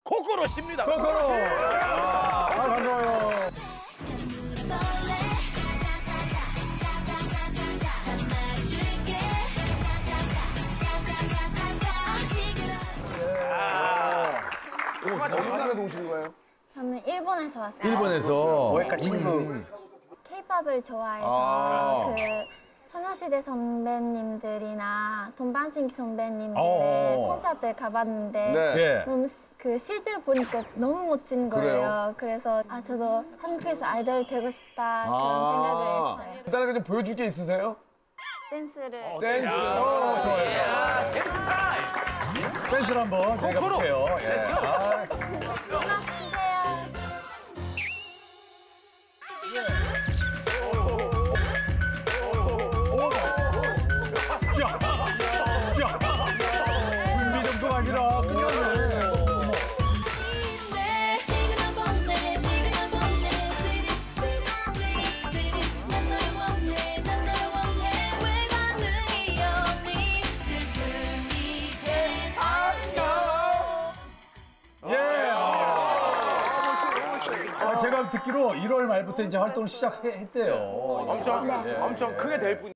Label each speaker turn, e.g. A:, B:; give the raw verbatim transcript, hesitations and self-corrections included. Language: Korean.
A: 코코넛입니다.
B: 코코넛. 아, 반가워요.
C: 어느 나라에서 오신 거예요?
D: 저는 일본에서 왔어요.
B: 일본에서.
C: 오에카 친구.
D: 케이팝을 좋아해서
B: 아.
D: 그 소녀시대 선배님들이나 돈반신기 선배님들의
B: 어.
D: 콘서트를 가봤는데
C: 네.
B: 예.
D: 너무 시- 그 실제로 보니까 너무 멋진 거예요.
C: 그래요?
D: 그래서 아 저도 한국에서 아이돌 되고 싶다 그런
C: 아.
D: 생각을 했어요.
C: 간단하게 좀 보여줄 게 있으세요?
D: 댄스를
C: 댄스.
B: 어, 좋아요. 댄스를 한번 저희가
A: 코코넛.
B: 볼게요. 예.
A: Let's go.
B: 아,
D: 음악 주세요.
B: 야, 야. 준비 정도가 아니라 그냥. 예. 아, 제가 듣기로 일월 말부터 이제 활동을 시작했대요.
A: 엄청
D: 네.
A: 엄청 크게 될 뿐.